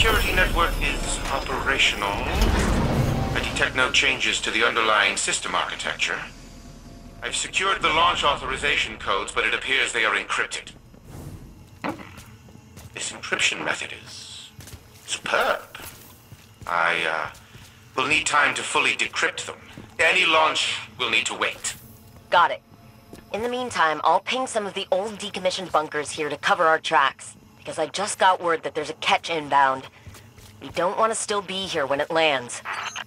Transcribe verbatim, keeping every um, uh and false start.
security network is operational. I detect no changes to the underlying system architecture. I've secured the launch authorization codes, but it appears they are encrypted. This encryption method is superb. I, uh, will need time to fully decrypt them. Any launch will need to wait. Got it. In the meantime, I'll ping some of the old decommissioned bunkers here to cover our tracks, because I just got word that there's a catch inbound. We don't want to still be here when it lands.